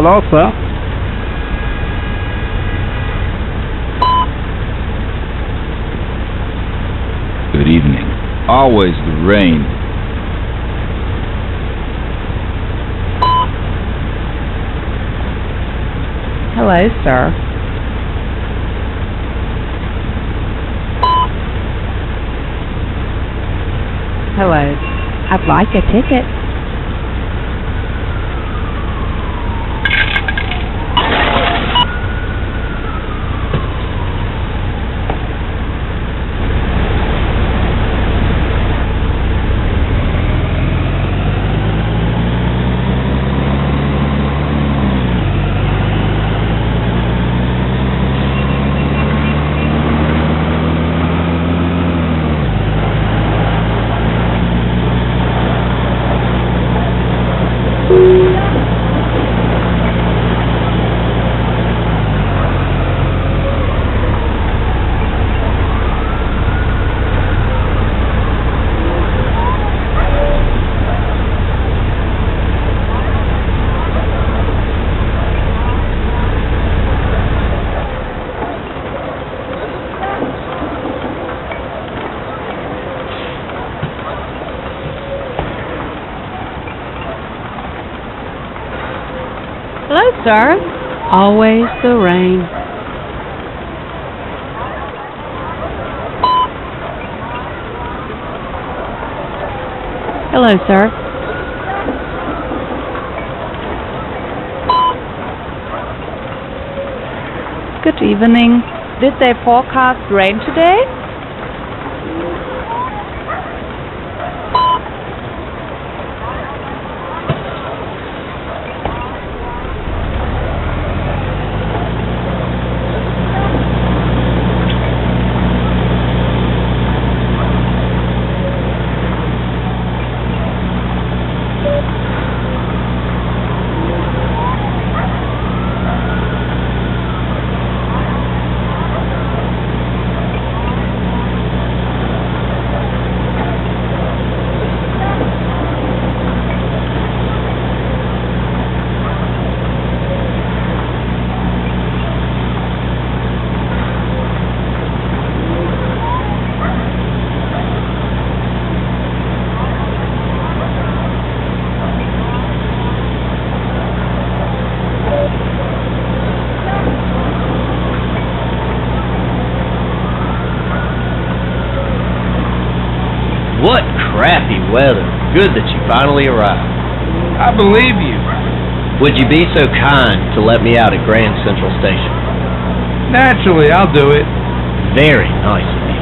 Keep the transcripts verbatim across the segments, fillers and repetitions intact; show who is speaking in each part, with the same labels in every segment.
Speaker 1: Hello, sir.
Speaker 2: Good evening. Always the rain.
Speaker 3: Hello, sir. Hello. I'd like a ticket. Hello, sir. Always the rain. Hello, sir. Good evening. Did they forecast rain today?
Speaker 4: What crappy weather. Good that you finally arrived.
Speaker 1: I believe you.
Speaker 4: Would you be so kind to let me out at Grand Central Station?
Speaker 1: Naturally, I'll do it.
Speaker 4: Very nice of you.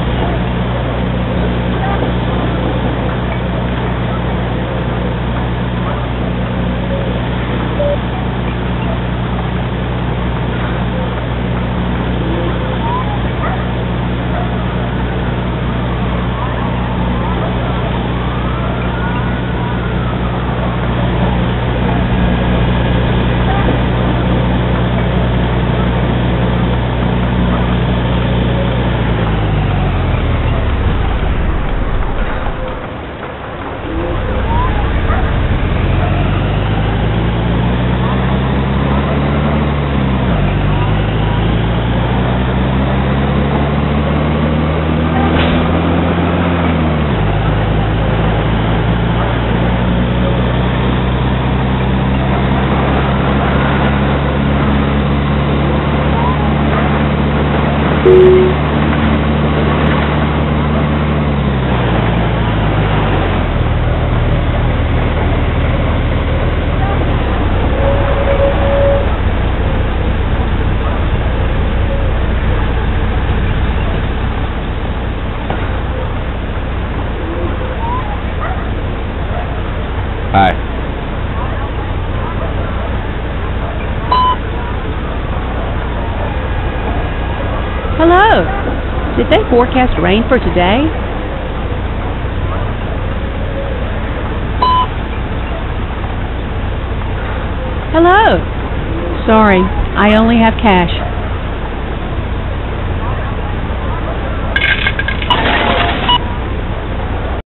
Speaker 2: Hi.
Speaker 3: Hello. Did they forecast rain for today? Hello. Sorry, I only have cash.